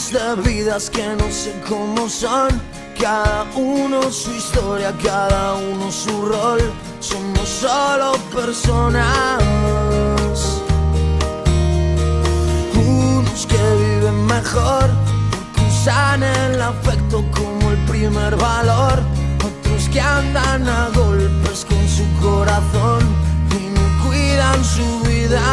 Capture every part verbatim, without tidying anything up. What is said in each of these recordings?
miles de vidas que no sé cómo son. Cada uno su historia, cada uno su rol. Somos solo personas. Unos que viven mejor porque usan el afecto como el primer valor. Otros que andan a golpes con su corazón y no cuidan su vida.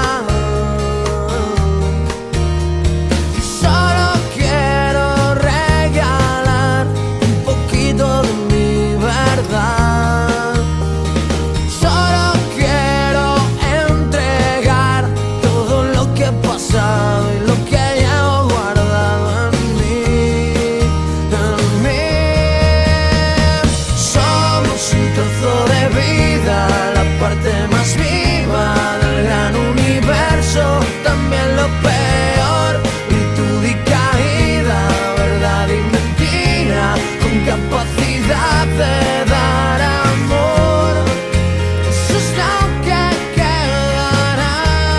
Y solo quiero regalar un poquito de mi verdad. Solo quiero entregar todo lo que he pasado y lo que llevo guardado en mí, en mí. Somos un trozo de vida, la parte más viva del gran universo, también lo peor, virtud y caída, verdad y mentira, con capacidad de dar amor. Eso es lo que quedará.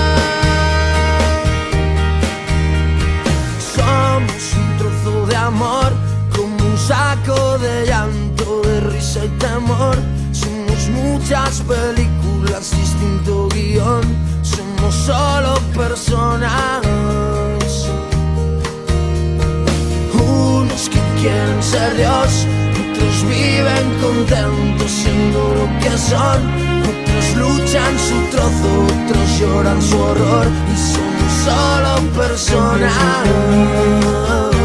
Somos un trozo de amor, como un saco de llanto, de risa y temor. Somos muchas películas, distinto guión. Somos solo personas. Unos que quieren ser Dios, otros viven contentos siendo lo que son. Otros luchan su trozo, otros lloran su horror. Y somos solo personas.